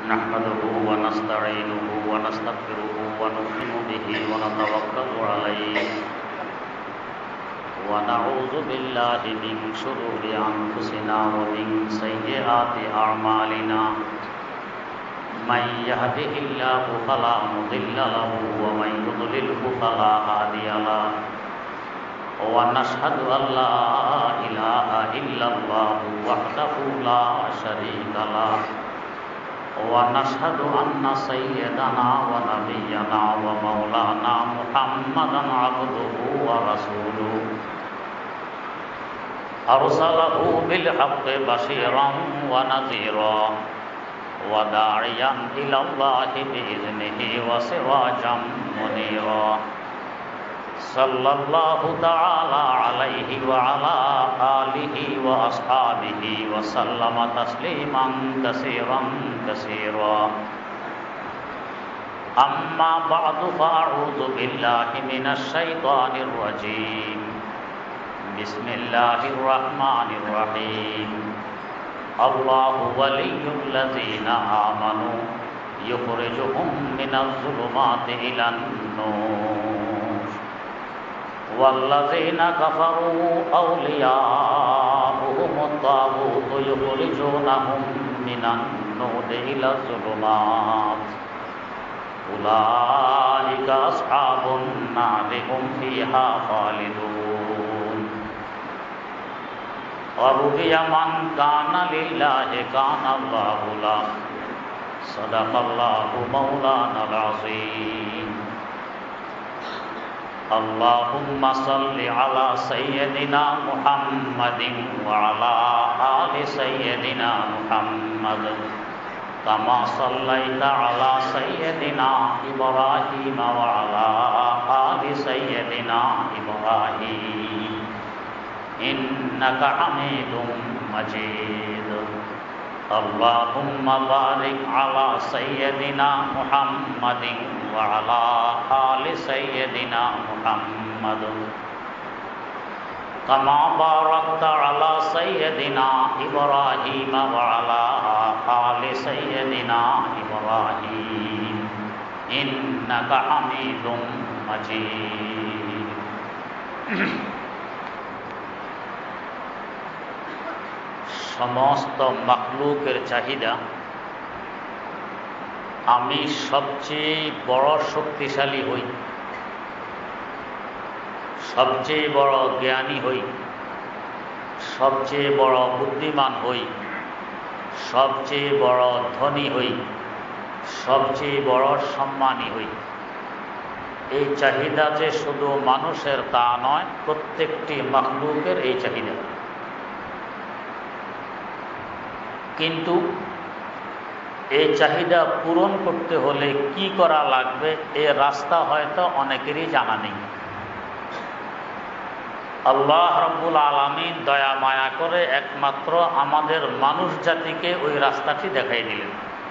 نحمده ونستعينه ونستغفره ونؤمن به ونتوكل عليه ونعوذ بالله من شرور أنفسنا ومن سيئات أعمالنا من يهده الله فلا مضل له ومن يضلله فلا هادي له ونشهد أن لا إله إلا الله وحده لا شريك له ونشهد أن سيدنا ونبينا ومولانا محمدا عبده ورسوله أرسله بالحق بشيرا ونذيرا وداعيا إلى الله بإذنه وسراجا منيرا صلى الله تعالى عليه وعلى آله وأصحابه وسلم تسليما كثيرا كثيرا أما بعد فأعوذ بالله من الشيطان الرجيم بسم الله الرحمن الرحيم الله ولي الذين آمنوا يخرجهم من الظلمات إلى النور والذين كفروا أولياؤهم الطاغوت يخرجونهم من النور إلى الظلمات أولئك أصحاب النار هم فيها خالدون ورضي من كان لله كان الله له صدق الله مولانا العظيم اللهم صل على سيدنا محمد وعلى آل سيدنا محمد كما صليت على سيدنا إبراهيم وعلى آل سيدنا إبراهيم إنك حميد مجيد اللهم بارك على سيدنا محمد وعلى آل سيدنا محمد كما باركت على سيدنا إبراهيم وعلى آل سيدنا إبراهيم إنك حميد مجيد সমস্ত মাখলুকের চাহিদা আমি সবচেয়ে বড় শক্তিশালী হই, সবচেয়ে বড় জ্ঞানী হই, সবচেয়ে বড় বুদ্ধিমান হই, সবচেয়ে বড় ধনী হই, সবচেয়ে বড় সম্মানী হই। এই চাহিদা যে শুধু মানুষের তা নয়, প্রত্যেকটি মাখলুকের এই চাহিদা। কিন্তু এই চাহিদা পূরণ করতে হলে কি করা লাগবে এ রাস্তা হয়তো অনেকেরই জানা নেই। আল্লাহ রাব্বুল আলামিন দয়া মায়া করে একমাত্র আমাদের মানুষ জাতিকে ওই রাস্তাটি দেখাই দিলেন।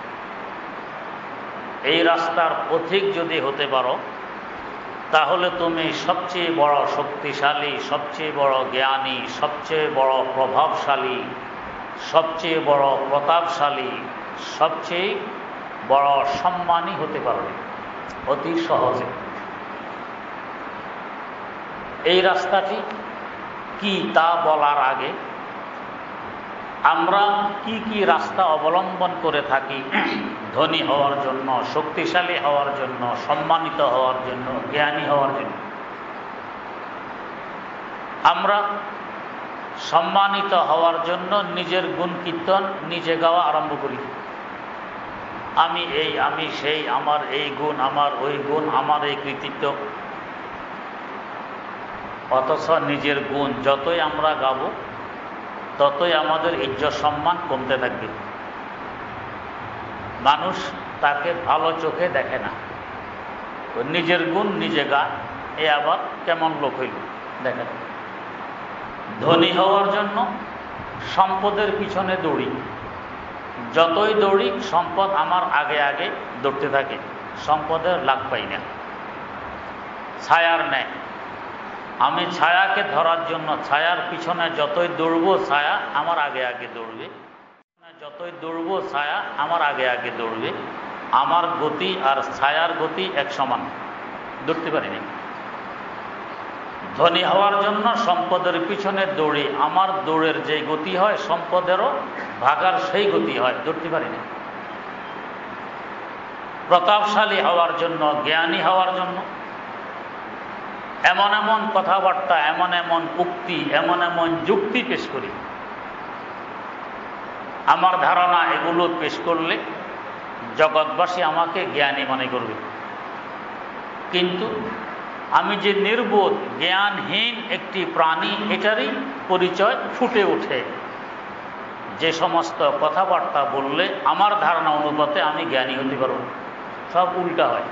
এই রাস্তার পথিক যদি হতে পারো তাহলে তুমি সবচেয়ে বড় শক্তিশালী, সবচেয়ে বড় জ্ঞানী, সবচেয়ে বড় প্রভাবশালী, সবচেয়ে বড় প্রতাপশালী, সবচেয়ে বড় সম্মানী হতে পারবে অতি সহজে। এই রাস্তাটি কি তা বলার আগে আমরা কি কি রাস্তা অবলম্বন করে থাকি ধনী হওয়ার জন্য, শক্তিশালী হওয়ার জন্য, সম্মানিত হওয়ার জন্য, জ্ঞানী হওয়ার জন্য। আমরা সম্মানিত হওয়ার জন্য নিজের গুণ কীর্তন নিজে গাওয়া আরম্ভ করি। আমি এই, আমি সেই, আমার এই গুণ, আমার ওই গুণ, আমার এই কৃতিত্ব। অথচ নিজের গুণ যতই আমরা গাব ততই আমাদের ইজ্জত সম্মান কমতে থাকবে। মানুষ তাকে ভালো চোখে দেখে না। নিজের গুণ নিজে গায়, এ আবার কেমন লোক হইল দেখেন। ধনী হওয়ার জন্য সম্পদের পিছনে দৌড়ি, যতই দৌড়ি সম্পদ আমার আগে আগে দৌড়তে থাকে, সম্পদের লাভ পাই না। ছায়ার নেয়, আমি ছায়াকে ধরার জন্য ছায়ার পিছনে যতই দৌড়ব ছায়া আমার আগে আগে দৌড়বে, যতই দৌড়বো ছায়া আমার আগে আগে দৌড়বে, আমার গতি আর ছায়ার গতি এক সমান, দৌড়তে পারিনি। ধনী হওয়ার জন্য সম্পদের পিছনে দৌড়ি, আমার দৌড়ের যে গতি হয় সম্পদেরও ভাগার সেই গতি হয়, দৌড়তে পারিনি। প্রতাপশালী হওয়ার জন্য, জ্ঞানী হওয়ার জন্য এমন এমন কথাবার্তা, এমন এমন উক্তি, এমন এমন যুক্তি পেশ করি, আমার ধারণা এগুলো পেশ করলে জগৎবাসী আমাকে জ্ঞানী মনে করবে। কিন্তু আমি যে নির্বোধ, জ্ঞানহীন একটি প্রাণী, এটারই পরিচয় ফুটে ওঠে যে সমস্ত কথাবার্তা বললে আমার ধারণা অনুপাতে আমি জ্ঞানী হতে পারব। সব উল্টা হয়।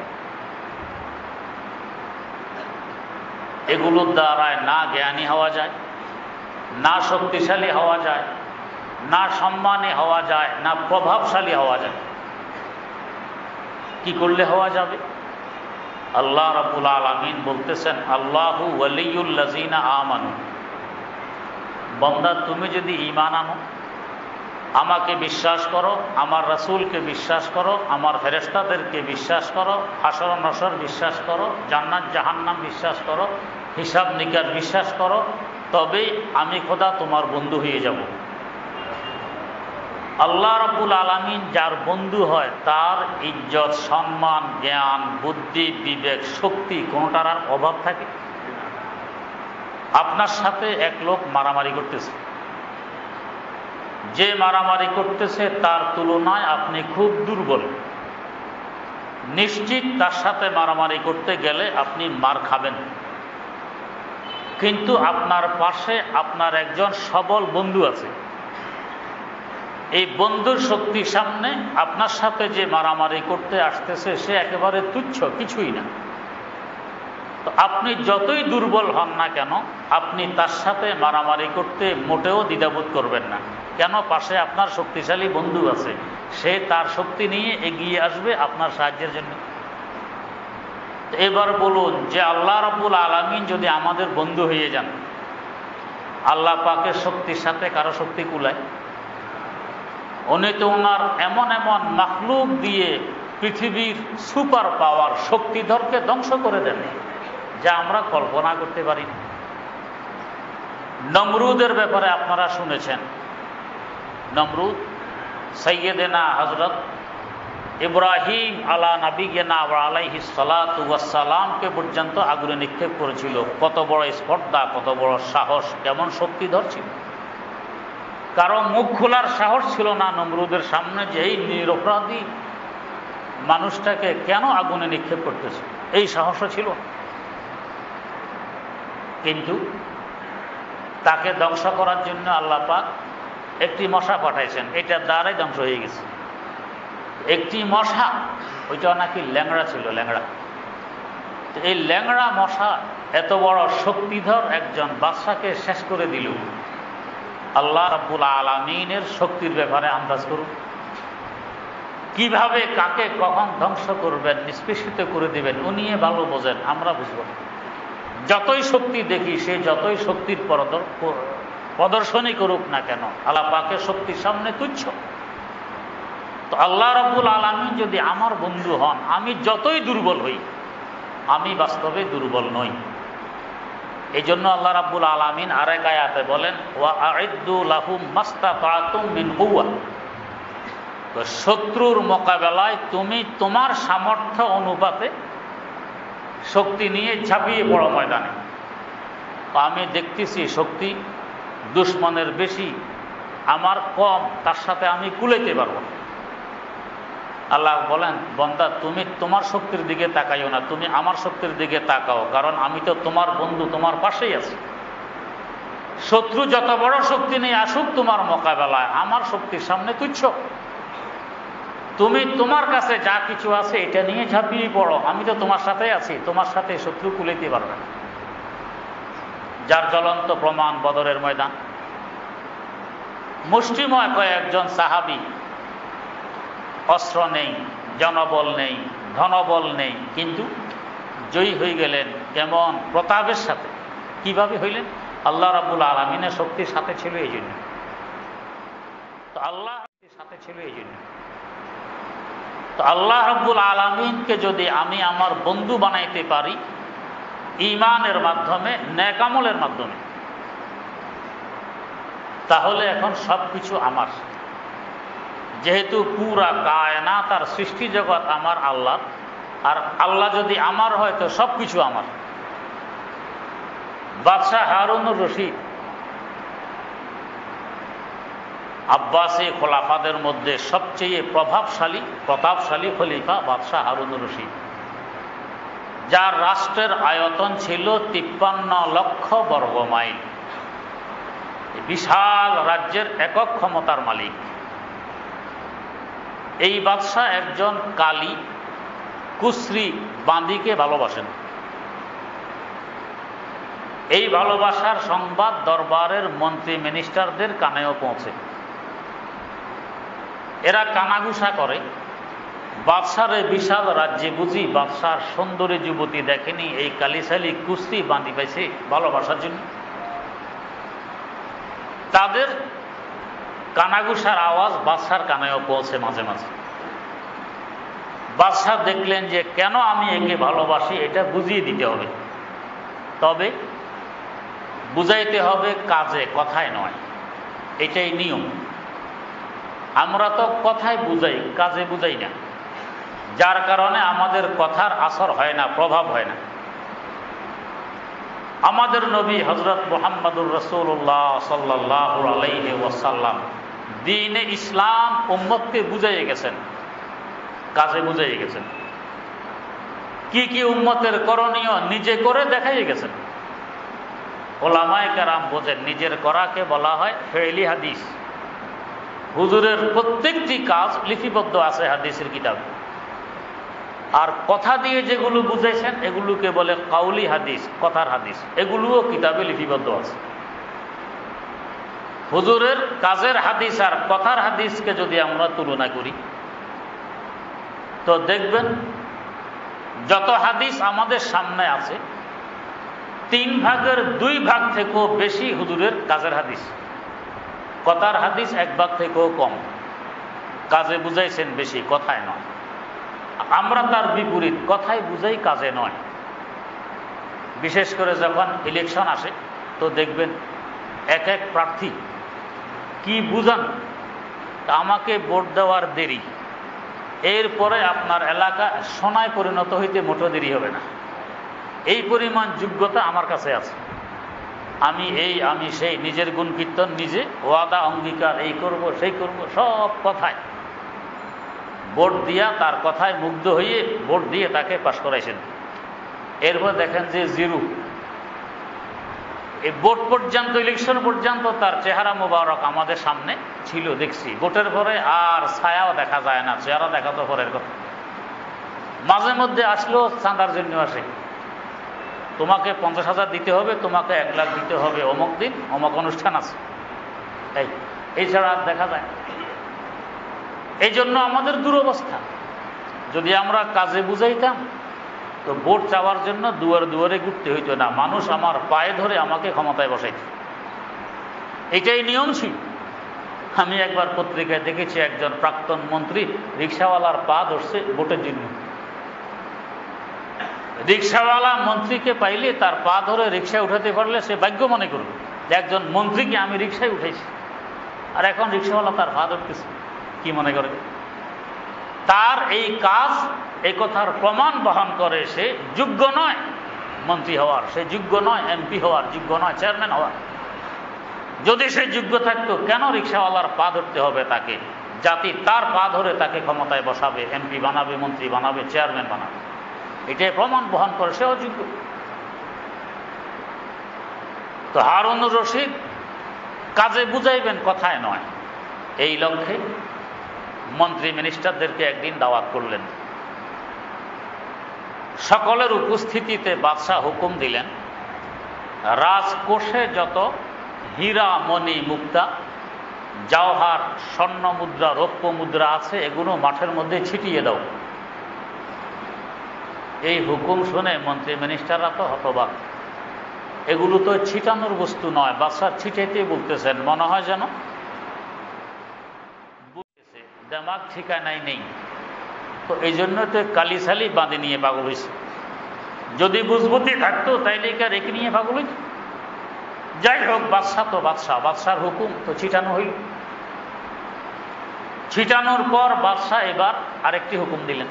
এগুলোর দ্বারায় না জ্ঞানী হওয়া যায়, না শক্তিশালী হওয়া যায়, না সম্মানী হওয়া যায়, না প্রভাবশালী হওয়া যায়। কি করলে হওয়া যাবে? আল্লাহ রাব্বুল আলামিন বলতেছেন, আল্লাহু ওয়ালিয়ুল্লাযিনা আমানু। বান্দা, তুমি যদি ঈমান আনো, আমাকে বিশ্বাস করো, আমার রাসূলকে বিশ্বাস করো, আমার ফেরেশতাদেরকে বিশ্বাস করো, হাসর নসর বিশ্বাস করো, জান্নাত জাহান্নাম বিশ্বাস করো, হিসাব নিকাশ বিশ্বাস করো, তবেই আমি খোদা তোমার বন্ধু হয়ে যাব। আল্লাহ রাব্বুল আলামিন যার বন্ধু হয় তার ইজ্জত, সম্মান, জ্ঞান, বুদ্ধি, বিবেক, শক্তি কোনটার আর অভাব থাকে? আপনার সাথে এক লোক মারামারি করতেছে, যে মারামারি করতেছে তার তুলনায় আপনি খুব দুর্বল, নিশ্চিত তার সাথে মারামারি করতে গেলে আপনি মার খাবেন। কিন্তু আপনার পাশে আপনার একজন সবল বন্ধু আছে, এই বন্ধুর শক্তির সামনে আপনার সাথে যে মারামারি করতে আসতেছে সে একেবারে তুচ্ছ, কিছুই না। তো আপনি যতই দুর্বল হন না কেন, আপনি তার সাথে মারামারি করতে মোটেও দ্বিধাবোধ করবেন না। কেন? পাশে আপনার শক্তিশালী বন্ধু আছে, সে তার শক্তি নিয়ে এগিয়ে আসবে আপনার সাহায্যের জন্য। এবার বলুন যে আল্লাহ রাব্বুল আলামিন যদি আমাদের বন্ধু হয়ে যান, আল্লাহ পাকের শক্তির সাথে কারো শক্তি কুলায়? উনি তো ওনার এমন এমন মাখলুক দিয়ে পৃথিবীর সুপার পাওয়ার শক্তিধরকে ধ্বংস করে দেন যা আমরা কল্পনা করতে পারি না। নমরুদের ব্যাপারে আপনারা শুনেছেন। নমরুদ সাইয়েদেনা হযরত ইব্রাহিম আলা নবিয়িনা ওয়া আলাইহিস সালাতু ওয়াস সালামকে পর্যন্ত আগুনে নিক্ষেপ করেছিল। কত বড় স্পর্ধা, কত বড় সাহস, কেমন শক্তিধর ছিল! কারো মুখ খোলার সাহস ছিল না নমরুদের সামনে যে এই নিরপরাধী মানুষটাকে কেন আগুনে নিক্ষেপ করতেছে, এই সাহসও ছিল। কিন্তু তাকে ধ্বংস করার জন্য আল্লাহ পাক একটি মশা পাঠাইছেন, এটার দ্বারাই ধ্বংস হয়ে গেছে। একটি মশা, ওইটা নাকি ল্যাংড়া ছিল, ল্যাংড়া। এই ল্যাংড়া মশা এত বড় শক্তিধর একজন বাদশাকে শেষ করে দিল। আল্লাহ রাব্বুল আলামিনের শক্তির ব্যাপারে আন্দাজ করুন, কিভাবে কাকে কখন ধ্বংস করবেন, নিষ্পেষিত করে দিবেন, উনি ভালো বোঝেন, আমরা বুঝব না। যতই শক্তি দেখি, সে যতই শক্তির প্রদর্শনী করুক না কেন, আল্লাহ পাকের শক্তির সামনে তুচ্ছ। তো আল্লাহ রাব্বুল আলামিন যদি আমার বন্ধু হন, আমি যতই দুর্বল হই, আমি বাস্তবে দুর্বল নই। এই জন্য আল্লাহ রাব্বুল আলামিন আরেক আয়াতে বলেন, ওয়া আ'ইদ্দু লাহুম মাসতাতা'তুম মিন কুওয়া। তো শত্রুর মোকাবেলায় তুমি তোমার সামর্থ্য অনুপাতে শক্তি নিয়ে ঝাঁপিয়ে পড়ো ময়দানে। তো আমি দেখতেছি শক্তি দুশ্মনের বেশি, আমার কম, তার সাথে আমি কুলাইতে পারবো না। আল্লাহ বলেন, বান্দা তুমি তোমার শক্তির দিকে তাকাইও না, তুমি আমার শক্তির দিকে তাকাও, কারণ আমি তো তোমার বন্ধু, তোমার পাশেই আছি। শত্রু যত বড় শক্তি নিয়ে আসুক তোমার মোকাবেলায়, আমার শক্তির সামনে তুচ্ছ। তুমি তোমার কাছে যা কিছু আছে এটা নিয়ে ঝাঁপিয়ে পড়ো, আমি তো তোমার সাথে আছি, তোমার সাথে শত্রু কুলাইতে পারবে না। যার জ্বলন্ত প্রমাণ বদরের ময়দান। মুষ্টিময় কয়েকজন সাহাবী, অস্ত্র নেই, জনবল নেই, ধনবল নেই, কিন্তু জয়ী হয়ে গেলেন। কেমন প্রতাপের সাথে! কিভাবে হইলেন? আল্লাহ রাব্বুল আলামিনের শক্তির সাথে ছিল এই জন্য। তো আল্লাহ সাথে ছিল এই জন্য। তো আল্লাহ রাব্বুল আলামিনকে যদি আমি আমার বন্ধু বানাইতে পারি ঈমানের মাধ্যমে, নেক আমলের মাধ্যমে, তাহলে এখন সবকিছু আমার। যেহেতু পুরা কায়নাত আর সৃষ্টি জগৎ আমার আল্লাহ, আর আল্লাহ যদি আমার হয় তো সবকিছু আমার। বাদশাহ হারুনুর রশিদ আব্বাসী খোলাফাদের মধ্যে সবচেয়ে প্রতাপশালী খলিফা বাদশাহ হারুনুর রশিদ, যার রাষ্ট্রের আয়তন ছিল 53 লক্ষ বর্গ মাইল। বিশাল রাজ্যের একক ক্ষমতার মালিক। এই বাদশাহ একজন কালী কুশ্রী বাঁদিকে ভালোবাসেন। এই ভালোবাসার সংবাদ দরবারের মন্ত্রী মিনিস্টারদের কানেও পৌঁছে। এরা কানাঘুষা করে, বাদশার এই বিশাল রাজ্যে বুঝি বাদশার সুন্দরী যুবতী দেখেনি এই কালিশালী কুস্তি বাঁধি পাইছে ভালোবাসার জন্য। তাদের কানাঘুষার আওয়াজ বাদশার কানেও পৌঁছে মাঝে মাঝে। বাদশাহ দেখলেন যে কেন আমি একে ভালোবাসি এটা বুঝিয়ে দিতে হবে, তবে বুঝাইতে হবে কাজে, কথায় নয়। এটাই নিয়ম। আমরা তো কথায় বুঝাই, কাজে বুঝাই না, যার কারণে আমাদের কথার আসর হয় না, প্রভাব হয় না। আমাদের নবী হযরত মুহাম্মদুর রাসূলুল্লাহ সাল্লাল্লাহু আলাইহি ওয়াসাল্লাম দ্বীনে ইসলাম উম্মতকে বুঝাইয়ে গেছেন, কাজে বুঝাইয়ে গেছেন। কি কি উম্মতের করণীয় নিজে করে দেখাইয়ে গেছেন। উলামায়ে কেরাম বোঝেন নিজের করাকে বলা হয় ফেইলি হাদিস। হুজুরের প্রত্যেকটি কাজ লিপিবদ্ধ আছে হাদিসের কিতাবে। আর কথা দিয়ে যেগুলো বুঝাইছেন এগুলোকে বলে কাউলি হাদিস, কথার হাদিস। এগুলোও কিতাবে লিপিবদ্ধ আছে। হুজুরের কাজের হাদিস আর কথার হাদিসকে যদি আমরা তুলনা করি তো দেখবেন যত হাদিস আমাদের সামনে আছে 3 ভাগের 2 ভাগ থেকেও বেশি হুজুরের কাজের হাদিস। কথার হাদিস 1 ভাগ থেকেও কম। কাজে বুঝাইছেন বেশি, কথায় নয়। আমরা তার বিপরীত, কথায় বুঝাই, কাজে নয়। বিশেষ করে যখন ইলেকশন আসে তো দেখবেন এক এক প্রার্থী কি বুঝান, আমাকে ভোট দেওয়ার দেরি, এরপরে আপনার এলাকা সোনায় পরিণত হইতে মোটো দেরি হবে না, এই পরিমাণ যোগ্যতা আমার কাছে আছে, আমি এই আমি সেই, নিজের গুণ কীর্তন নিজে, ওয়াদা অঙ্গীকার, এই করব সেই করব, সব কথায় ভোট দিয়া তার কথায় মুগ্ধ হয়ে ভোট দিয়ে তাকে পাশ করাইছেন। এরপর দেখেন যে জিরো, এই ভোট পর্যন্ত, ইলেকশন পর্যন্ত তার চেহারা মোবারক আমাদের সামনে ছিল, দেখছি। ভোটের পরে আর ছায়াও দেখা যায় না, চেহারা দেখা তো পরের কথা। মাঝে মধ্যে আসলেও চাঁদার জন্য আসে, তোমাকে 50,000 দিতে হবে, তোমাকে 1 লাখ দিতে হবে, অমুক দিন অমুক অনুষ্ঠান আছে, এই ছাড়া আর দেখা যায়। এই জন্য আমাদের দুরবস্থা। যদি আমরা কাজে বুঝাইতাম তো ভোট চাওয়ার জন্য দুয়ারে দুয়ারে ঘুরতে হইতো না, মানুষ আমার পায়ে ধরে আমাকে ক্ষমতায় বসাইত। এটাই নিয়ম ছিল। আমি একবার পত্রিকায় দেখেছি একজন প্রাক্তন মন্ত্রী রিক্সাওয়ালার পা ধরছে ভোটের জন্য। রিক্সাওয়ালা মন্ত্রীকে পাইলে তার পা ধরে রিক্সায় উঠাতে পারলে সে ভাগ্য মনে করবে যে একজন মন্ত্রীকে আমি রিক্সায় উঠাইছি। আর এখন রিক্সাওয়ালা তার পা ধরতেছে, কি মনে করে? তার এই কাজ এই কথার প্রমাণ বহন করে সে যোগ্য নয় মন্ত্রী হওয়ার, সে যোগ্য নয় এমপি হওয়ার, যোগ্য নয় চেয়ারম্যান হওয়ার। যদি সে যোগ্য থাকতো কেন রিক্সাওয়ালার পা ধরতে হবে তাকে? জাতি তার পা ধরে তাকে ক্ষমতায় বসাবে, এমপি বানাবে, মন্ত্রী বানাবে, চেয়ারম্যান বানাবে। এটাই প্রমাণ বহন করে সে অযোগ্য। তো হারুনুর রশিদ কাজে বুঝাইবেন, কথায় নয়, এই লক্ষ্যে মন্ত্রী মিনিস্টারদেরকে একদিন দাওয়াত করলেন। সকলের উপস্থিতিতে বাদশাহ হুকুম দিলেন, রাজকোষে যত হীরা মণি মুক্তা জওহার স্বর্ণ মুদ্রা রৌপ্য মুদ্রা আছে এগুলো মাঠের মধ্যে ছিটিয়ে দাও। এই হুকুম শুনে মন্ত্রী মিনিস্টাররা তো হতবাক। এগুলো তো ছিটানোর বস্তু নয়, বাদশাহ ছিটাইতে বলতেছেন, মনে হয় যেন দেমাগ ঠিকানায় নেই, তো এই জন্য তো কালিশালি বাঁধে নিয়ে পাগল হয়েছে। যদি বুঝবুদ্ধি থাকতো তাইলে কার একে নিয়ে পাগল হইত। যাই হোক, বাদশাহ তো বাদশাহ, বাদশার হুকুম তো ছিটানো হইল। ছিটানোর পর বাদশাহ এবার আরেকটি হুকুম দিলেন,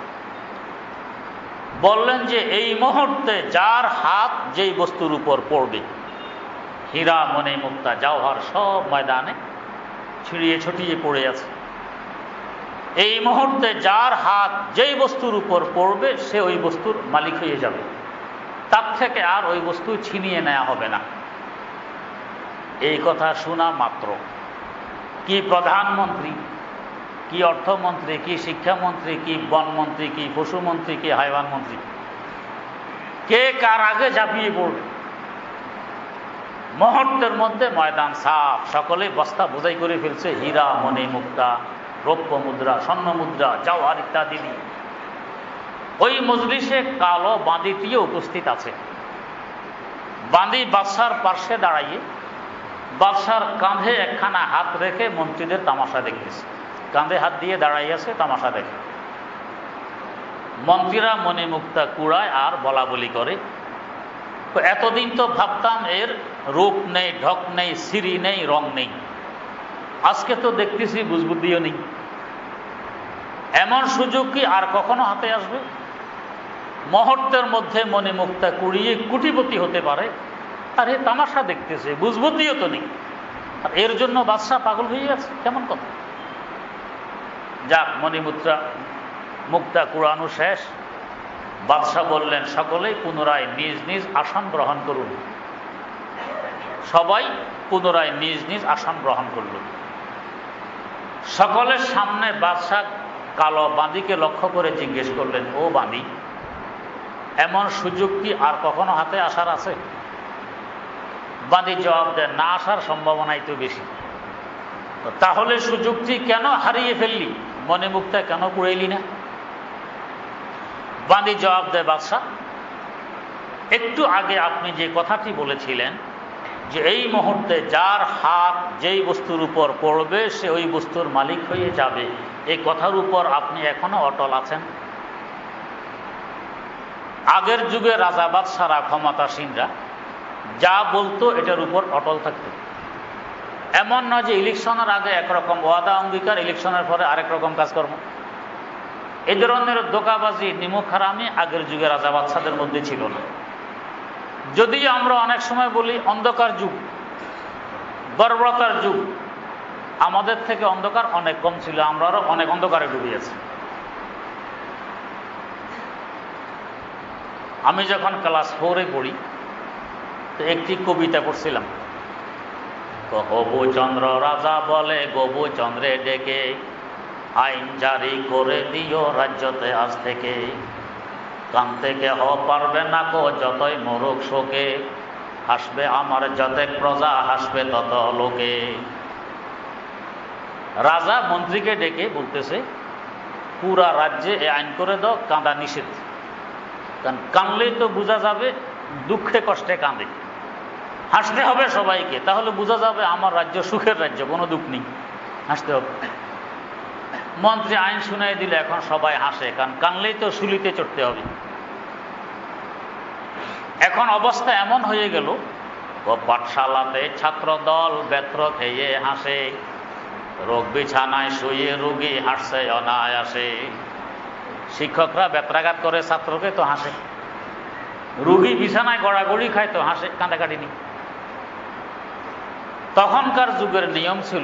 বললেন যে এই মুহূর্তে যার হাত যেই বস্তুর উপর পড়বে, হীরা মণি মুক্তা জওহর সব ময়দানে ছিড়িয়ে ছটিয়ে পড়ে আছে, এই মুহূর্তে যার হাত যেই বস্তুর উপর পড়বে সে ওই বস্তুর মালিক হয়ে যাবে, তার থেকে আর ওই বস্তু ছিনিয়ে নেওয়া হবে না। এই কথা শোনা মাত্র কি প্রধানমন্ত্রী, কি অর্থমন্ত্রী, কি শিক্ষামন্ত্রী, কি বনমন্ত্রী, কি পশুমন্ত্রী, কি হাইওয়ান মন্ত্রী, কে কার আগে ঝাঁপিয়ে পড়বে। মুহূর্তের মধ্যে ময়দান সাফ, সকলে বস্তা বোঝাই করে ফেলছে হীরা মণি মুক্তা, রৌপ্য মুদ্রা, স্বর্ণ মুদ্রা, জওহর ইত্যাদি দিয়ে। ওই মজলিসে কালো বাঁদিটিও উপস্থিত আছে। বাঁদি বাদশার পার্শ্বে দাঁড়াইয়ে বাদশার কাঁধে একখানা হাত রেখে মন্ত্রীদের তামাশা দেখতেছে। কাঁধে হাত দিয়ে দাঁড়াই আছে, তামাশা দেখে। মন্ত্রীরা মণি মুক্তা কুড়ায় আর বলা বলি করে। তো এতদিন তো ভাবতাম এর রূপ নেই, ঢক নেই, সিঁড়ি নেই, রং নেই। আজকে তো দেখতেছি বুঝবুদ্ধিও নেই। এমন সুযোগ কি আর কখনো হাতে আসবে? মুহূর্তের মধ্যে মণি মুক্তা কুড়িয়ে কোটিপতি হতে পারে, আর এ তামাশা দেখতেছে, বুঝবুদ্ধিও তো নেই, আর এর জন্য বাদশাহ পাগল হয়ে আছে, কেমন কথা। যাক, মণিমুদ্রা মুক্তা কুড়ানো শেষ। বাদশাহ বললেন সকলেই পুনরায় নিজ নিজ আসন গ্রহণ করুন। সবাই পুনরায় নিজ নিজ আসন গ্রহণ করল। সকলের সামনে বাদশাহ কালো বাঁদিকে লক্ষ্য করে জিজ্ঞেস করলেন, ও বাঁদি, এমন সুযোগ কি আর কখনো হাতে আসার আছে? বাঁদি জবাব দেন, না আসার সম্ভাবনাই তো বেশি। তাহলে সুযোগটি কেন হারিয়ে ফেললি? মনে মুক্তা কেন কুড়াইলি না? বাঁদি জবাব দেয়, বাদশাহ, একটু আগে আপনি যে কথাটি বলেছিলেন যে এই মুহূর্তে যার হাত যেই বস্তুর উপর পড়বে সে ওই বস্তুর মালিক হয়ে যাবে, এই কথার উপর আপনি এখনো অটল আছেন? আগের যুগে রাজা বাদশারা, ক্ষমতাসীনরা যা বলতো এটার উপর অটল থাকতো। এমন নয় যে ইলেকশনের আগে একরকম ওয়াদা অঙ্গীকার, ইলেকশনের পরে আরেক রকম কাজকর্ম। এই ধরনের দোকাবাজি, নিমক হারামি আগের যুগে রাজা বাদশাদের মধ্যে ছিল না। যদি আমরা অনেক সময় বলি অন্ধকার যুগ, বর্বরতার যুগ, আমাদের থেকে অন্ধকার অনেক কম ছিল, আমরা আরো অনেক অন্ধকারে ডুবে আছি। আমি যখন ক্লাস 4-এ পড়ি তো একটি কবিতা পড়ছিলাম, হবু চন্দ্র রাজা বলে গবু চন্দ্রে ডেকে, আইন জারি করে দিও রাজ্যতে আজ থেকে, কান থেকে পারবে না কো যতই মরুক শোকে, হাসবে আমার যতেক প্রজা, হাসবে তত লোকে। রাজা মন্ত্রীকে ডেকে বলতেছে, পুরা রাজ্যে এ আইন করে দাও, কাঁদা নিষেধ। কারণ কানলেই তো বোঝা যাবে দুঃখে কষ্টে কাঁদে, হাসতে হবে সবাইকে, তাহলে বোঝা যাবে আমার রাজ্য সুখের রাজ্য, কোনো দুঃখ নেই, হাসতে হবে। মন্ত্রী আইন শুনাই দিলে এখন সবাই হাসে, কারণ কানলেই তো শুলিতে চড়তে হবে। এখন অবস্থা এমন হয়ে গেল, ও পাঠশালাতে ছাত্র দল বেত্র খেয়ে হাসে, রোগ বিছানায় শুয়ে রোগী হাসছে অনায়াসে। শিক্ষকরা বেত্রাঘাত করে ছাত্রকে তো হাসে, রোগী বিছানায় গড়াগড়ি খায় তো হাসে, কাঁদাকাটি নেই। তখনকার যুগের নিয়ম ছিল,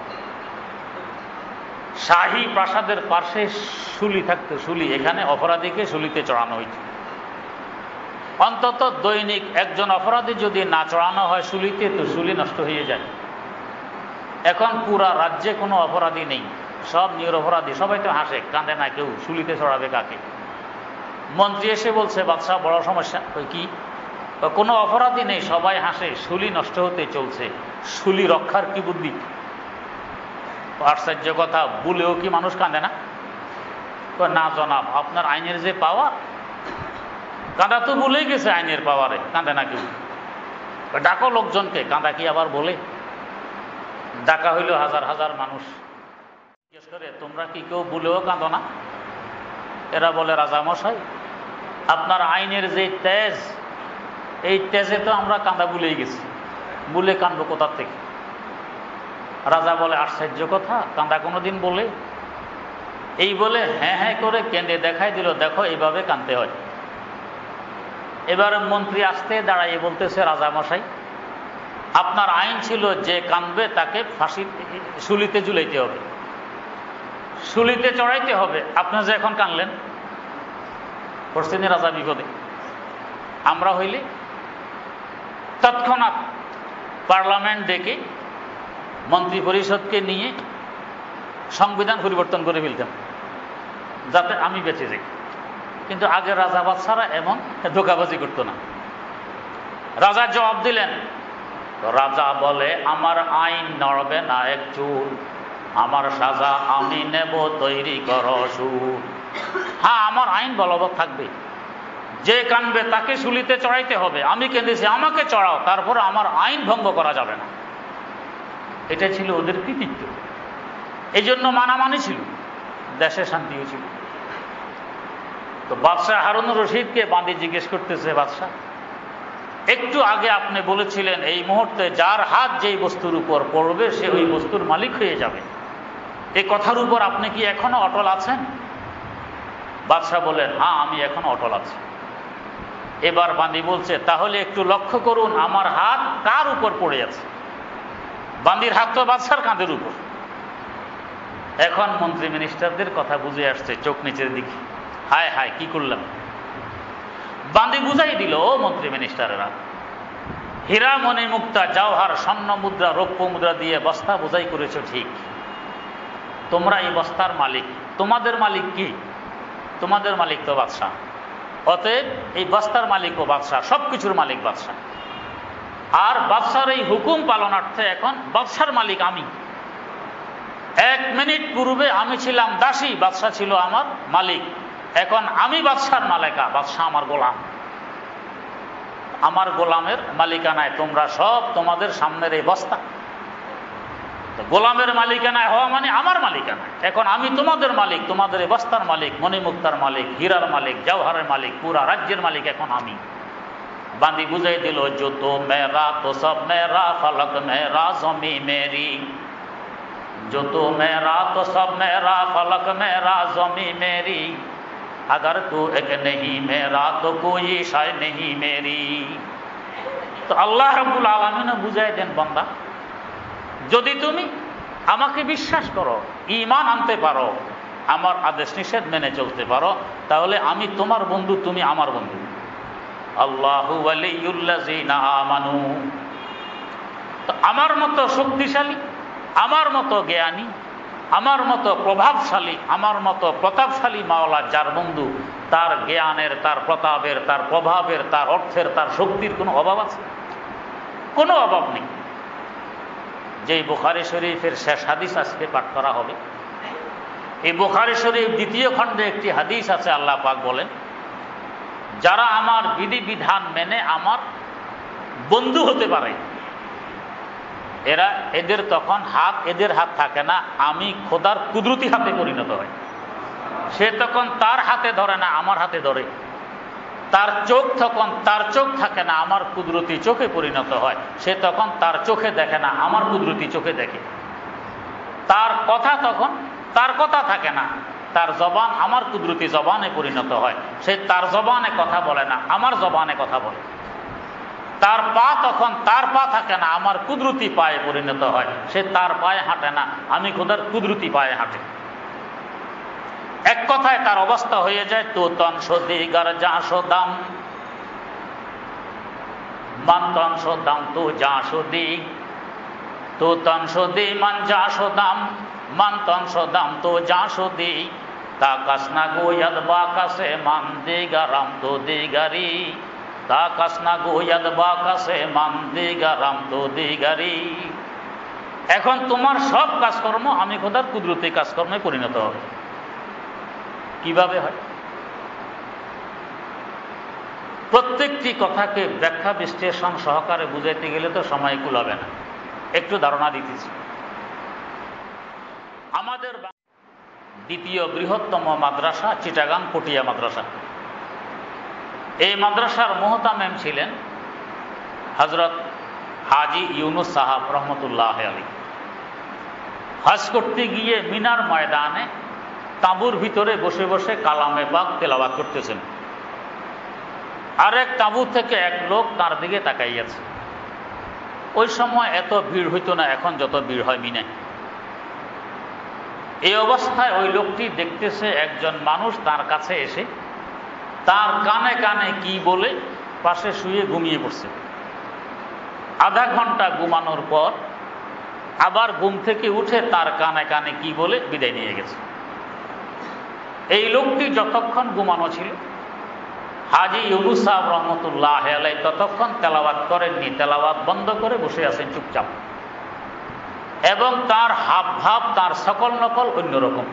শাহী প্রাসাদের পাশে শুলি থাকতো, শুলি, এখানে অপরাধীকে শুলিতে চড়ানো হইত। অন্তত দৈনিক একজন অপরাধী যদি না চড়ানো হয় শুলিতে, তো শুলি নষ্ট হয়ে যায়। এখন পুরা রাজ্যে কোনো অপরাধী নেই, সব নিরপরাধী, সবাই তো হাসে, কাঁদে না কেউ, শুলিতে চড়াবে কাকে? মন্ত্রী এসে বলছে, বাদশাহ বড় সমস্যা। কি? কোনো অপরাধী নেই, সবাই হাসে, শুলি নষ্ট হতে চলছে, শুলি রক্ষার কি বুদ্ধি? আশ্চর্য কথা, বলেও কি মানুষ কাঁদে না? না জনাব, আপনার আইনের যে পাওয়ার, কাঁদা তো বলেই গেছে আইনের পাওয়ারে, কাঁদে না কেউ। ডাকো লোকজনকে, কাঁদা কি আবার বলে? ডাকা হইল হাজার হাজার মানুষ, করে, তোমরা কি কেউ ভুলেও কাঁদো না? এরা বলে, রাজামশাই, আপনার আইনের যে তেজ, এই তেজে তো আমরা কাঁদা ভুলেই গেছি, ভুলে কাঁদবো কোথার থেকে? রাজা বলে, আশ্চর্য কথা, কাঁদা কোনোদিন বলে? এই বলে হ্যাঁ হ্যাঁ করে কেঁদে দেখাই দিল, দেখো এইভাবে কাঁদতে হয়। এবার মন্ত্রী আসতে দাঁড়াইয়ে বলতেছে, রাজামশাই, আপনার আইন ছিল যে কাঁদবে তাকে ফাঁসি শুলিতে ঝুলাইতে হবে, শুলিতে চড়াইতে হবে। আপনি যে এখন কাঁদলেন, পড়ছেন রাজা বিপদে। আমরা হইলে তৎক্ষণাৎ পার্লামেন্ট ডেকে মন্ত্রী পরিষদকে নিয়ে সংবিধান পরিবর্তন করে ফেলতাম, যাতে আমি বেঁচে যাই। কিন্তু আগে রাজা বাদশারা এমন ধোঁকাবাজি করতো না। রাজা জবাব দিলেন, রাজা বলে, আমার আইন নড়বে না এক চুল, আমার সাজা আমি নেব, তৈরি করো সুর। হ্যাঁ, আমার আইন বলবৎ থাকবে, যে কানবে তাকে শুলিতে চড়াইতে হবে। আমি কেঁদেছি, আমাকে চড়াও, তারপর আমার আইন ভঙ্গ করা যাবে না। এটা ছিল ওদের কৃতিত্ব। এই জন্য মানামানি ছিল, দেশে শান্তিও ছিল। তো বাদশাহ হারুনুর রশিদকে বাঁধি জিজ্ঞেস করতেছে, বাদশাহ, একটু আগে আপনি বলেছিলেন এই মুহূর্তে যার হাত যেই বস্তুর উপর পড়বে সে ওই বস্তুর মালিক হয়ে যাবে, এই কথার উপর আপনি কি এখনো অটল আছেন? বাদশাহ বলেন, হ্যাঁ, আমি এখনো অটল আছি। এবার বাঁধি বলছে, তাহলে একটু লক্ষ্য করুন আমার হাত কার উপর পড়ে আছে। বাঁধির হাত তো বাদশার কাঁধের উপর। এখন মন্ত্রী মিনিস্টারদের কথা বুঝে আসছে, চোখ নিচের দিকে, হায় হায় কি করলাম। বাঁধি বুঝাই দিল, ও মন্ত্রী মিনিস্টারেরা, হীরা মণি মুক্তা জওহর স্বর্ণ মুদ্রা রৌপ্য মুদ্রা দিয়ে বস্তা বোঝাই করেছো ঠিক, তোমরা এই বস্তার মালিক। তোমাদের মালিক কি? তোমাদের মালিক তো বাদশাহ। অতএব এই বস্তার মালিকও বাদশাহ, সবকিছুর মালিক বাদশাহ। আর বাদশার এই হুকুম পালনার্থে এখন বাদশার মালিক আমি। 1 মিনিট পূর্বে আমি ছিলাম দাসী, বাদশাহ ছিল আমার মালিক। এখন আমি বাদশার মালিকা, বাদশাহ আমার গোলাম। আমার গোলামের মালিকানায় তোমরা সব, তোমাদের সামনের এই বস্তা। গোলামের মালিকানায় হওয়া মানে আমার মালিকানায়। এখন আমি তোমাদের মালিক, তোমাদের এই বস্তার মালিক, মণিমুক্তার মালিক, হীরার মালিক, জওহরের মালিক, পুরা রাজ্যের মালিক এখন আমি। বাঁধি বুঝাই দিল, जो तो मेरा तो सब मेरा, फलक मेरा जमी मेरी, जो तो मेरा तो सब मेरा, फलक मेरा जमी मेरी, अगर तू एक नहीं मेरा तो कोई शाय नहीं मेरी। তো আল্লাহ রাব্বুল আলামিন বুঝাই দেন, বান্দা, যদি তুমি আমাকে বিশ্বাস করো, ঈমান আনতে পারো, আমার আদেশ নিষেধ মেনে চলতে পারো, তাহলে আমি তোমার বন্ধু, তুমি আমার বন্ধু। আল্লাহু ওয়ালিয়ুল্লাযিনা আমানু। তো আমার মতো শক্তিশালী, আমার মতো জ্ঞানী, আমার মতো প্রভাবশালী, আমার মতো প্রতাপশালী মাওলা যার বন্ধু, তার জ্ঞানের, তার প্রতাপের, তার প্রভাবের, তার অর্থের, তার শক্তির কোনো অভাব আছে? কোনো অভাব নেই। যেই বুখারী শরীফের শেষ হাদিস আজকে পাঠ করা হবে, এই বুখারী শরীফ 2য় খণ্ডে একটি হাদিস আছে। আল্লাহ পাক বলেন, যারা আমার বিধিবিধান মেনে আমার বন্ধু হতে পারে, এদের তখন এদের হাত থাকে না, আমি খোদার কুদরতি হাতে পরিণত হয়। সে তখন তার হাতে ধরে না, আমার হাতে ধরে। তার চোখ তখন তার চোখ থাকে না, আমার কুদরতি চোখে পরিণত হয়। সে তখন তার চোখে দেখে না, আমার কুদরতি চোখে দেখে। তার কথা তখন তার কথা থাকে না, তার জবান আমার কুদরতি জবানে পরিণত হয়। সে তার জবানে কথা বলে না, আমার জবানে কথা বলে। তার পা তখন তার পা থাকে না, আমার কুদরতি পায়ে পরিণত হয়। সে তার পায়ে হাঁটে না, আমি খোদার কুদরতি পায়ে হাঁটে। এক কথায় তার অবস্থা হয়ে যায়, তো তন সদি গার যা সদাম, মান তন সদাম তো যা সদি, তো তন সদি মান যা সদাম, মান তন সদাম তো যা সদি, তা কাসনা গোয়াদ বা কাসে মান দিগারাম তো দিগারি, তা কাসনা গোয়াদ বা কাসে মান দিগারাম তো দিগারি। এখন তোমার সব কাজকর্ম আমি খোদার কুদরতি কাজকর্মে পরিণত হবে। কিভাবে হয়? প্রত্যেকটি কথাকে ব্যাখ্যা বিশ্লেষণ সহকারে বুঝাইতে গেলে তো সময় কুলাবে না। একটু ধারণা দিতেছি। আমাদের দ্বিতীয় বৃহত্তম মাদ্রাসা চিটাগাং পটিয়া মাদ্রাসা। এই মাদ্রাসার মুহতামিম ছিলেন হযরত হাজী ইউনুস সাহাব রহমতুল্লাহ আলাইহি। হজ করতে গিয়ে মিনার ময়দানে তাঁবুর ভিতরে বসে বসে কালামে পাক তেলাওয়াত করতেছেন। আরেক তাঁবু থেকে এক লোক তার দিকে তাকাইয়াছে। ওই সময় এত ভিড় হইতো না, এখন যত ভিড় হয় মিনায়। এই অবস্থায় ওই লোকটি দেখতেছে একজন মানুষ তার কাছে এসে তার কানে কানে কি বলে পাশে শুয়ে ঘুমিয়ে পড়ছে। আধা ঘন্টা ঘুমানোর পর আবার ঘুম থেকে উঠে তার কানে কানে কি বলে বিদায় নিয়ে গেছে। এই লোকটি যতক্ষণ ঘুমানো ছিল হাজী ইউনুস সাহেব রহমতুল্লাহ আলাইহি ততক্ষণ তেলাওয়াত করেননি, তেলাওয়াত বন্ধ করে বসে আছেন চুপচাপ, এবং তার হাব ভাব তার সকল নকল অন্যরকম।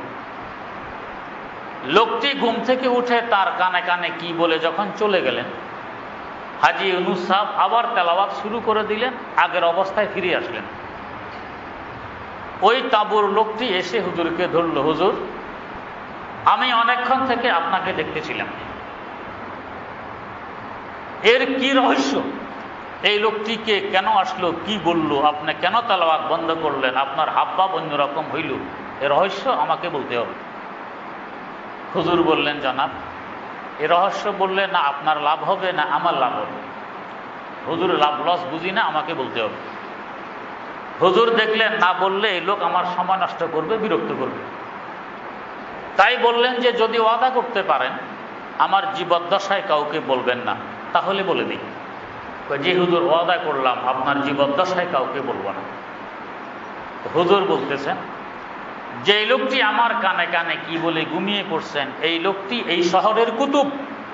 লোকটি ঘুম থেকে উঠে তার কানে কানে কি বলে যখন চলে গেলেন, হাজী ইউনুস সাহেব আবার তেলাওয়াত শুরু করে দিলেন, আগের অবস্থায় ফিরে আসলেন। ওই তাঁবুর লোকটি এসে হুজুরকে ধরল, হুজুর আমি অনেকক্ষণ থেকে আপনাকে দেখতেছিলাম, এর কি রহস্য? এই লোকটিকে কেন আসলো, কি বলল, আপনি কেন তেলাওয়াত বন্ধ করলেন, আপনার হাবভাব অন্যরকম হইল, এ রহস্য আমাকে বলতে হবে। হুজুর বললেন, জনাব এ রহস্য বললে না আপনার লাভ হবে না আমার লাভ হবে। হুজুর লাভ লস বুঝি না, আমাকে বলতে হবে। হুজুর দেখলেন না বললে এই লোক আমার সময় নষ্ট করবে, বিরক্ত করবে। তাই বললেন যে যদি ওয়াদা করতে পারেন আমার জীবদ্দশায় কাউকে বলবেন না, তাহলে বলে দিই। যে হুজুর ওয়াদা করলাম আপনার জীবদ্দশায় কাউকে বলবো না। হুজুর বলতেছেন যে এই লোকটি আমার কানে কানে কি বলে ঘুমিয়ে পড়ছেন, এই লোকটি এই শহরের কুতুব।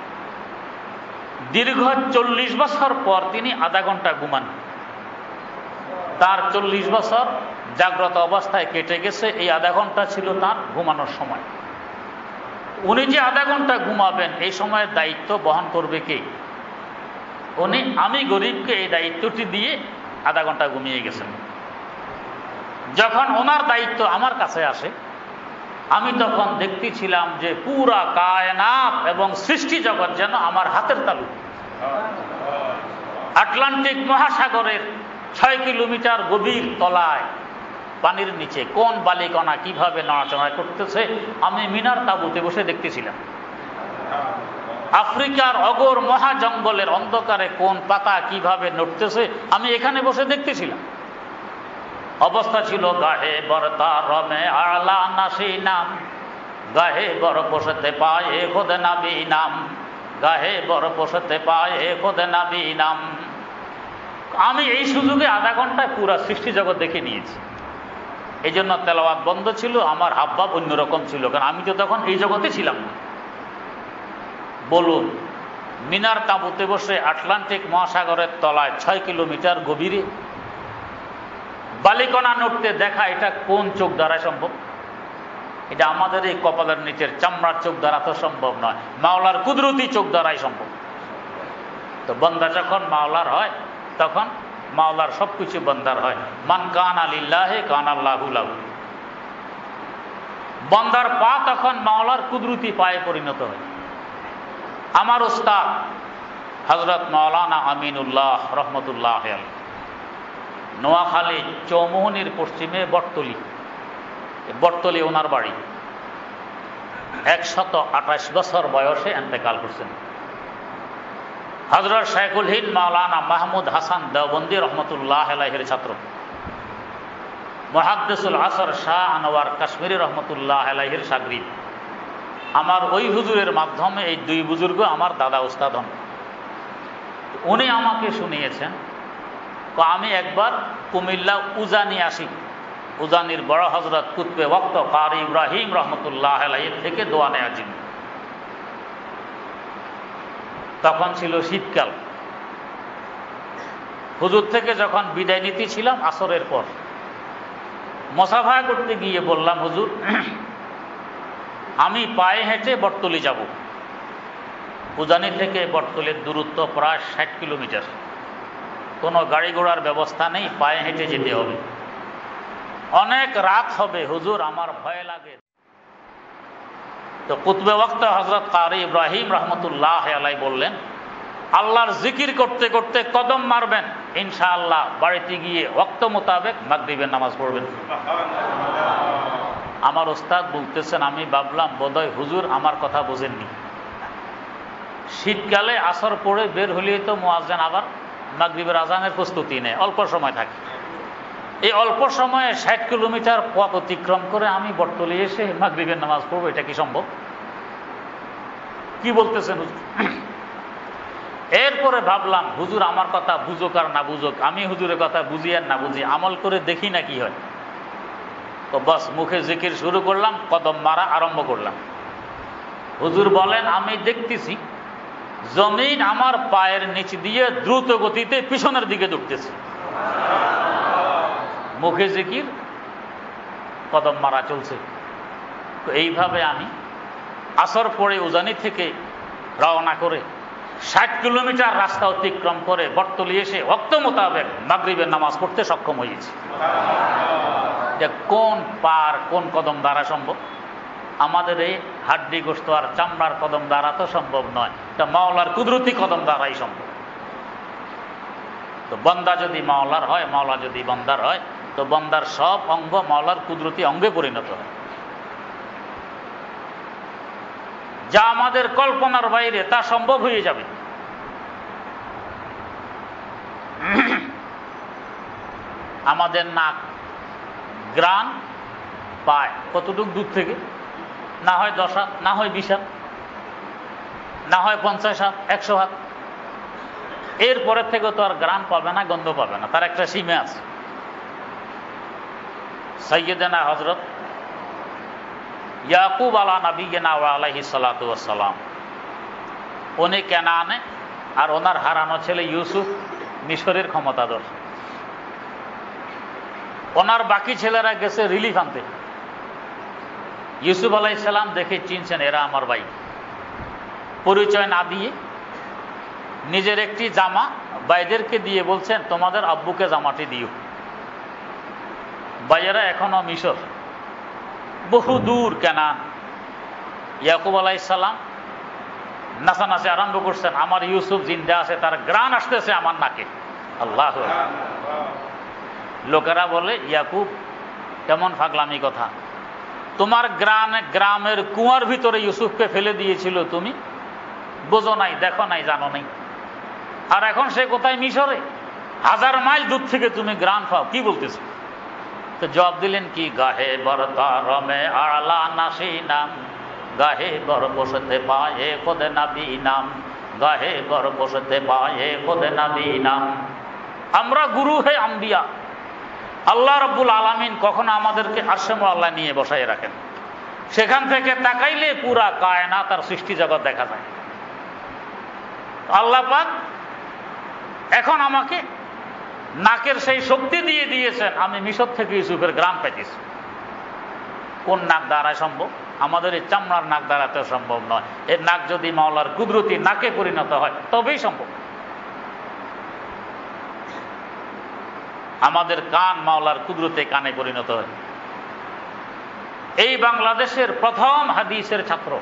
দীর্ঘ 40 বছর পর তিনি আধা ঘন্টা ঘুমান। তার 40 বছর জাগ্রত অবস্থায় কেটে গেছে, এই আধা ঘন্টা ছিল তার ঘুমানোর সময়। উনি যে আধা ঘন্টা ঘুমাবেন এই সময়ের দায়িত্ব বহন করবে কে? উনি আমি গরিবকে এই দায়িত্বটি দিয়ে আধা ঘন্টা ঘুমিয়ে গেছেন। যখন ওনার দায়িত্ব আমার কাছে আসে আমি তখন দেখতেছিলাম যে পুরা কায়নাত এবং সৃষ্টি জগৎ যেন আমার হাতের তালু। আটলান্টিক মহাসাগরের 6 কিলোমিটার গভীর তলায় পানির নিচে কোন বালিকণা কিভাবে নড়াচড়া করতেছে আমি মিনার তাঁবুতে বসে দেখতেছিলাম। আফ্রিকার অগর মহা জঙ্গলের অন্ধকারে কোন পাতা কিভাবে নড়তেছে আমি এখানে বসে দেখতেছিলাম। অবস্থা ছিল গাহে বরতা রমে আলা নাসি নাম, গাহে বর বসতে পায়ে খোদ নাবি নাম, গাহে বর বসতে পায়ে খোদ নাবি নাম। আমি এই সুযোগে আধা ঘন্টায় পুরা সৃষ্টি জগৎ দেখে নিয়েছি। এই জন্য তেলাওয়াত বন্ধ ছিল, আমার হাবভাব অন্যরকম ছিল, কারণ আমি তো তখন এই জগতে ছিলাম না। বলুন, মিনার তাঁবুতে বসে আটলান্টিক মহাসাগরের তলায় 6 কিলোমিটার গভীরে বালিকণা নড়তে দেখা এটা কোন চোখ দ্বারাই সম্ভব? এটা আমাদের এই কপালের নিচের চামড়ার চোখ দ্বারা তো সম্ভব নয়, মাওলার কুদরতি চোখ দ্বারাই সম্ভব। তো বান্দা যখন মাওলার হয় তখন মাওলার সবকিছু বান্দার হয়। মান কানা লিল্লাহি কানা আল্লাহু লাহু। বান্দার পা তখন মাওলার কুদরতি পায়ে পরিণত হয়। আমার উস্তাদ হযরত মাওলানা আমিনুল্লাহ রহমতুল্লাহ আলাইহি, নোয়াখালী চৌমুহনীর পশ্চিমে বটতলি ওনার বাড়ি। 128 বছর বয়সে ইন্তেকাল করছেন। হযরত শাইখুল হিন্দ মাওলানা মাহমুদ হাসান দেওবন্দি রহমতুল্লাহ আলাইহির ছাত্র, মুহাদ্দিসুল আসর শাহ আনোয়ার কাশ্মীরি রহমতুল্লাহ আলাইহির শাগরিদ। আমার ওই হুজুরের মাধ্যমে এই দুই বুজুর্গ আমার দাদা উস্তাদ হন। উনি আমাকে শুনিয়েছেন, আমি একবার কুমিল্লা উজানি আসি, উজানির বড় হযরত কুতবে ওয়াক্ত কারি ইব্রাহিম রহমতুল্লাহ আলাইহি থেকে দোয়া নেওয়ার জন্য। তখন ছিল শীতকাল। হুজুর থেকে যখন বিদায় নিতেছিলাম আসরের পর, মুসাফা করতে গিয়ে বললাম, হুজুর আমি পায়ে হেঁটে বটতলি যাব। উজানি থেকে বটতলির দূরত্ব প্রায় 60 কিলোমিটার। কোনো গাড়ি ঘোড়ার ব্যবস্থা নেই, পায়ে হেঁটে যেতে হবে। অনেক রাত হবে হুজুর, আমার ভয় লাগে। তো কুতবে ওয়াক্ত হযরত কারি ইব্রাহিম রহমতুল্লাহ আলাই বললেন, আল্লাহর জিকির করতে করতে কদম মারবেন, ইনশাআল্লাহ বাড়িতে গিয়ে ওয়াক্ত মোতাবেক মাগরিবের নামাজ পড়বেন। আমার ওস্তাদ বলতেছেন, আমি ভাবলাম বোধহয় হুজুর আমার কথা বোঝেননি। শীতকালে আসর পড়ে বের হলেই তো মুয়াজ্জিন আবার মাগরিবের আজানের প্রস্তুতি নেয়, অল্প সময় থাকে। এই অল্প সময়ে 60 কিলোমিটার পথ অতিক্রম করে আমি বটতলী এসে মাগরিবের নামাজ পড়বো, এটা কি সম্ভব? কি বলতেছেন হুজুর? এরপরে ভাবলাম হুজুর আমার কথা বুঝুক আর না বুঝুক, আমি হুজুরের কথা বুঝি আর না বুঝি, আমল করে দেখি না কি হয়। তো বাস মুখে জিকির শুরু করলাম, কদম মারা আরম্ভ করলাম। হুজুর বলেন, আমি দেখতেছি জমিন আমার পায়ের নিচ দিয়ে দ্রুত গতিতে পিছনের দিকে ঢুকতেছে। মুখে জিকির, কদম মারা চলছে। তো এইভাবে আমি আসর পড়ে উজানি থেকে রওনা করে 60 কিলোমিটার রাস্তা অতিক্রম করে বটতলী এসে ওয়াক্ত মোতাবেক মাগরিবের নামাজ পড়তে সক্ষম হয়েছি। যে কোন পার কোন কদম দ্বারা সম্ভব? আমাদের এই হাড্ডি গোস্ত আর চামড়ার কদম দ্বারা তো সম্ভব নয়, এটা মাওলার কুদরতি কদম দ্বারাই সম্ভব। তো বন্দা যদি মাওলার হয়, মাওলা যদি বন্দার হয়, তো বন্দার সব অঙ্গ মাওলার কুদরতি অঙ্গে পরিণত হয়, যা আমাদের কল্পনার বাইরে তা সম্ভব হয়ে যাবে। আমাদের নাক গ্রান পায় কতটুকু দূর থেকে? না হয় 10 হাত, না হয় 20 হাত, না হয় 50 হাত, 100 হাত। এরপরের থেকে তো আর গ্রান পাবে না, গন্ধ পাবে না, তার একটা সীমা আছে। সাইয়্যিদানা হযরত ইয়াকুব আলা নবিয়িনা ওয়া আলাইহিস সালাতু ওয়াস সালাম, উনি কেনানে, আর ওনার হারানো ছেলে ইউসুফ মিশরের ক্ষমতাধর। ওনার বাকি ছেলেরা গেছে রিলিফ আনতে। ইউসুফ আলাইহিস সালাম দেখে চিনছেন এরা আমার ভাই। পরিচয় না দিয়ে নিজের একটি জামা ভাইদেরকে দিয়ে বলছেন, তোমাদের আব্বুকে জামাটি দিও। ভাইয়েরা এখনো মিশর, বহু দূর কেনান। ইয়াকুব আলাইহিস সালাম নাচানাচি আরম্ভ করছেন, আমার ইউসুফ জিন্দা আছে, তার গ্রান আসতেছে আমার নাকে। আল্লাহু আকবার। লোকেরা বলে, ইয়াকুব কেমন পাগলামি কথা, তোমার গ্রামের কুয়ার ভিতরে ইউসুফকে ফেলে দিয়েছিল, তুমি বোঝো নাই, দেখো নাই, জানো নাই, আর এখন সে কোথায়? মিশরে। 1000 মাইল দূর থেকে তুমি গ্রান পাও, কি বলতেছো? তো জবাব দিলেন কি, গাহে বরতারমে আলা নাসি নাম, গাহে বর বসতে পায়ে খোদে নবী নাম, গাহে বর বসতে পায়ে খোদে নবী নাম। আমরা গুরু হে আম্বিয়া। আল্লাহ রাব্বুল আলামিন কখনো আমাদেরকে আরশে মুআল্লা নিয়ে বসায় রাখেন, সেখান থেকে তাকাইলে পুরা কায়নাত আর সৃষ্টি জগৎ দেখা যায়। আল্লাহ পাক এখন আমাকে নাকের সেই শক্তি দিয়ে দিয়েছেন, আমি মিশর থেকে ইউসুফের গ্রাম পাইতেছি। কোন নাক দ্বারা সম্ভব? আমাদের এই চামড়ার নাক দ্বারা তো সম্ভব নয়। এর নাক যদি মাওলার কুদরতি নাকে পরিণত হয় তবেই সম্ভব। আমাদের কান মাওলার কুদরতে কানে পরিণত হয়। এই বাংলাদেশের প্রথম হাদিসের ছাত্র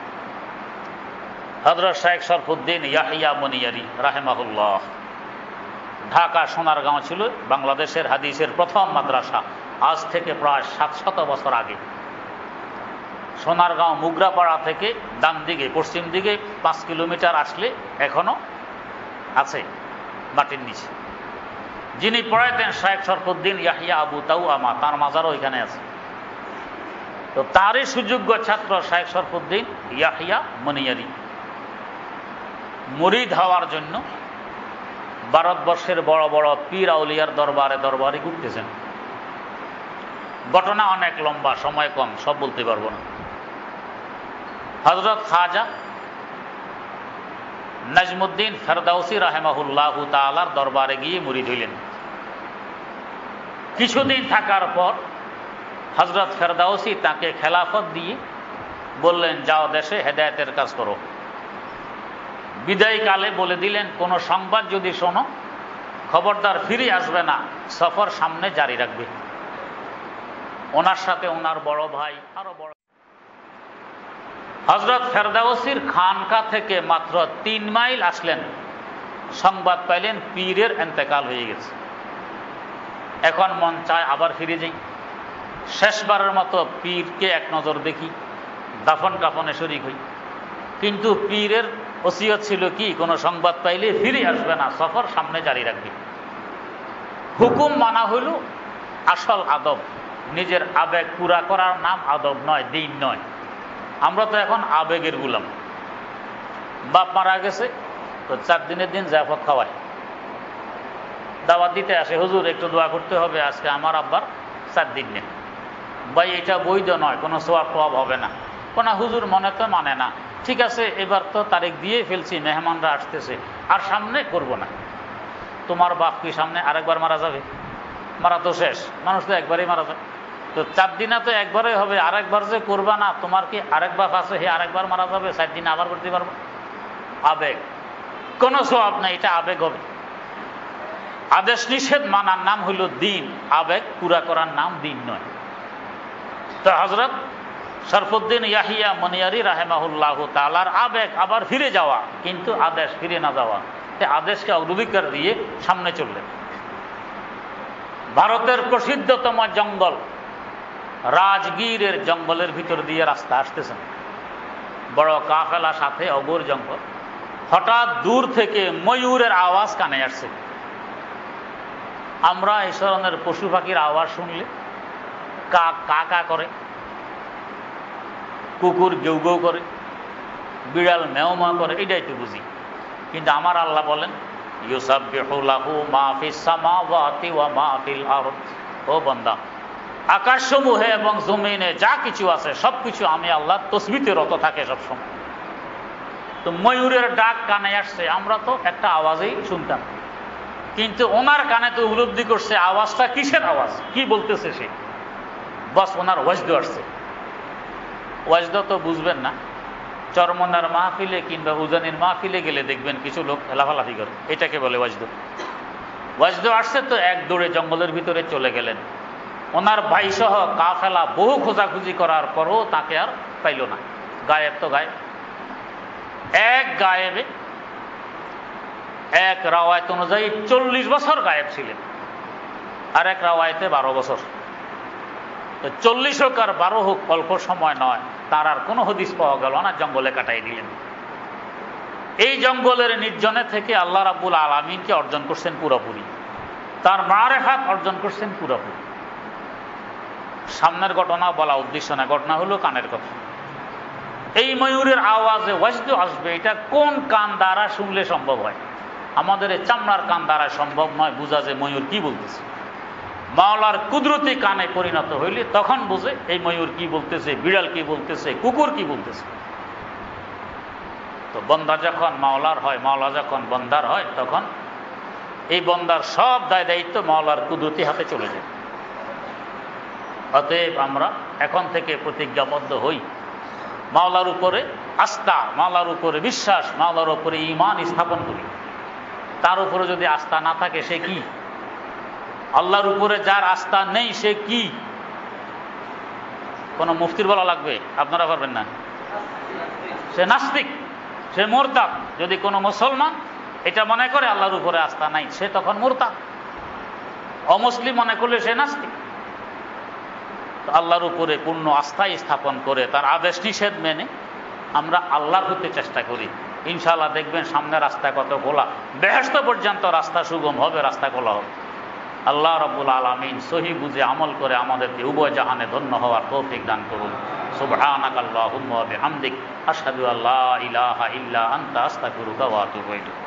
হযরত শেখ শরফুদ্দিন ইয়াহিয়া মনিয়ারি রাহিমাহুল্লাহ, ঢাকা সোনারগাঁও ছিল বাংলাদেশের হাদিসের প্রথম মাদ্রাসা। আজ থেকে প্রায় 700 বছর আগে সোনারগাঁও মুগরাপাড়া থেকে ডান দিকে পশ্চিম দিকে 5 কিলোমিটার আসলে এখনো আছে মাটির নিচে। যিনি পড়াইতেন শেখ শরফুদ্দিন ইয়াহিয়া আবু তাওয়ামা, তার মাজারও এখানে আছে। তো তারই সুযোগ্য ছাত্র শেখ শরফুদ্দিন ইয়াহিয়া মনিয়ারি মুরিদ হওয়ার জন্য ভারতবর্ষের বড় বড় পীর আউলিয়ার দরবারে দরবারে ঘুরতেছেন। ঘটনা অনেক লম্বা, সময় কম, সব বলতে পারবো না। হযরত খাজা নাজমুদ্দিন ফেরদাউসি রাহিমাহুল্লাহু তাআলার দরবারে গিয়ে মুরিদ হইলেন। কিছুদিন থাকার পর হযরত ফেরদাউসি তাকে খেলাফত দিয়ে বললেন, যাও দেশে হেদায়েতের কাজ করো। বিদায়কালে বলে দিলেন, কোনো সংবাদ যদি শোনো খবরদার ফিরে আসবে না, সফর সামনে জারি রাখবে। ওনার সাথে ওনার বড় ভাই আরো বড় হযরত ফেরদাউসির খানকা থেকে মাত্র 3 মাইল আসলেন, সংবাদ পাইলেন পীরের ইন্তেকাল হয়ে গেছে। এখন মন চায় আবার ফিরে যাই, শেষবারের মতো পীরকে এক নজর দেখি, দাফন কাফনে শরীক হই। কিন্তু পীরের ওসিয়ত ছিল কি, কোনো সংবাদ পাইলে ফিরে আসবে না, সফর সামনে জারি রাখবে। হুকুম মানা হইল আসল আদব। নিজের আবেগ পুরা করার নাম আদব নয়, দিন নয়। আমরা তো এখন আবেগের গুলাম। বাপ মারা গেছে তো 4 দিনের দিন জাফর খাওয়ায়, দাওয়াত দিতে আসে, হুজুর একটু দোয়া করতে হবে, আজকে আমার আব্বার 4 দিন নেই। ভাই এটা বৈধ নয়, কোনো সোয়াব টোয়াব হবে না। কোনো হুজুর মনে তো মানে না, ঠিক আছে এবার তো তারিখ দিয়ে ফেলছি, মেহমানরা আসতেছে, আর সামনে করব না। তোমার বাপ কি সামনে আরেকবার মারা যাবে? মারা তো শেষ, মানুষ তো একবারই মারা যায়। তো 4 দিনে তো একবারই হবে, আরেকবার যে করবা না, তোমার কি আরেক বাপ আছে, হে আরেকবার মারা যাবে, 4 দিনে আবার করতে পারবো? আবেগ, কোনো সোয়াব নাই, এটা আবেগ হবে। আদেশ নিষেধ মানার নাম হইল দিন, আবেগ পুরা করার নাম দিন নয়। তো হযরত শরফুদ্দিন ইয়াহিয়া মনিয়ারি রাহেমাহুল্লাহ তাআলার আবেগ আবার ফিরে যাওয়া, কিন্তু আদেশ ফিরে না যাওয়া। আদেশকে অগ্রাধিকার দিয়ে সামনে চললেন। ভারতের প্রসিদ্ধতম জঙ্গল রাজগীরের জঙ্গলের ভিতর দিয়ে রাস্তা আসতেছেন, বড় কাফেলা সাথে, অগোর জঙ্গল। হঠাৎ দূর থেকে ময়ূরের আওয়াজ কানে আসছে। আমরা এই ধরনের পশু পাখির আওয়াজ শুনলে কাক কা কা করে, কুকুর গেউ গেউ করে, বিড়াল মেও মা করে, এটাই তো বুঝি। কিন্তু আমার আল্লাহ বলেন ইউসাব্বিহু লাহু মা ফিস সামাওয়াতি ওয়া মা ফিল আরদ। ও বান্দা, আকাশসমূহে এবং জমিনে যা কিছু আছে সবকিছু আমি আল্লাহর তসবিতে রত থাকে সবসময়। তো ময়ূরের ডাক কানে আসছে, আমরা তো একটা আওয়াজেই শুনতাম, কিন্তু ওনার কানে তো উপলব্ধি করছে আওয়াজটা কিসের আওয়াজ, কি বলতেছে সে। বাস ওনার ওয়াজদ আসছে। ওয়াজদ তো বুঝবেন না, চরমনার মাহফিলে কিংবা উজানির মাহফিলে গেলে দেখবেন কিছু লোক লাফালাফি করে, এটাকে বলে ওয়াজদ। ওয়াজদ আসছে তো এক দৌড়ে জঙ্গলের ভিতরে চলে গেলেন। ওনার ভাই সহ কাফেলা বহু খোঁজাখুঁজি করার পরও তাকে আর পাইল না, গায়েব তো গায়েব। এক গায়েবে, এক রাওয়ায়ত অনুযায়ী 40 বছর গায়েব ছিলেন, আর এক রাওয়ায়তে 12 বছর। 40 হোক আর 12 হোক, অল্প সময় নয়, তার আর কোনো হদিস পাওয়া গেল না, জঙ্গলে কাটাই দিলেন। এই জঙ্গলের নির্জনে থেকে আল্লাহ রাব্বুল আলামিনকে অর্জন করছেন পুরোপুরি, তার মারেফাত অর্জন করছেন পুরোপুরি। সামনের ঘটনা বলা উদ্দেশ্য না, ঘটনা হলো কানের কথা। এই ময়ূরের আওয়াজে ওয়াজদ আসবে, এটা কোন কান দ্বারা শুনলে সম্ভব হয়? আমাদের এই চামড়ার কান দ্বারা সম্ভব নয় বুঝা যে ময়ূর কি বলতেছে। মাওলার কুদরতি কানে পরিণত হইলে তখন বুঝে এই ময়ূর কি বলতেছে, বিড়াল কি বলতেছে, কুকুর কি বলতেছে। তো বন্দা যখন মাওলার হয়, মাওলা যখন বন্দার হয়, তখন এই বন্দার সব দায় দায়িত্ব মাওলার কুদরতি হাতে চলে যায়। অতএব আমরা এখন থেকে প্রতিজ্ঞাবদ্ধ হই, মাওলার উপরে আস্থা, মাওলার উপরে বিশ্বাস, মাওলার উপরে ঈমান স্থাপন করি। তার উপরে যদি আস্থা না থাকে সে কি? আল্লাহর উপরে যার আস্থা নেই সে কি? কোন মুফতির বলা লাগবে? আপনারা পারবেন না। সে নাস্তিক, সে মুরতাদ। যদি কোনো মুসলমান এটা মনে করে আল্লাহর উপরে আস্থা নাই, সে তখন মুরতাদ। অমুসলিম মনে করলে সে নাস্তিক। আল্লাহর উপরে পূর্ণ আস্থাই স্থাপন করে তার আদেশ নিষেধ মেনে আমরা আল্লাহর হতে চেষ্টা করি। ইনশাআল্লাহ দেখবেন সামনে রাস্তা কত খোলা, বেহেশত পর্যন্ত রাস্তা সুগম হবে, রাস্তা খোলা হবে। আল্লাহ রাব্বুল আলামিন সহি বুঝে আমল করে আমাদেরকে উভয় জাহানে ধন্য হওয়ার তৌফিক দান করুন। সুবহানাকাল্লাহুম্মা ওয়া বিহামদিক, আশহাদু আল্লা ইলাহা ইল্লা আনতা, আস্তাগফিরুকা ওয়া আতুবু ইলাইক।